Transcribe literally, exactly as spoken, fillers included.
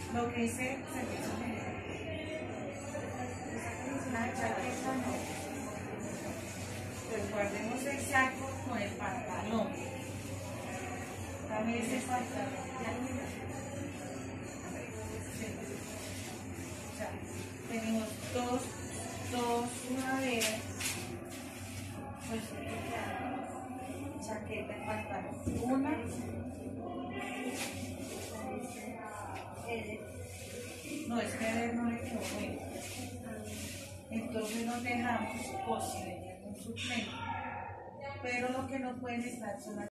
Lo que dice servicio general. La chaqueta no. Pues guardemos el saco con el pantalón. Dame ese pantalón. Ya, mira. Sí. O sea, tenemos dos, dos sudaderas. Pues chaqueta y pantalón. Una. No, es que a ver, no le quedó bueno. Entonces nos dejamos posible un suplente. Pero lo que no pueden estar son las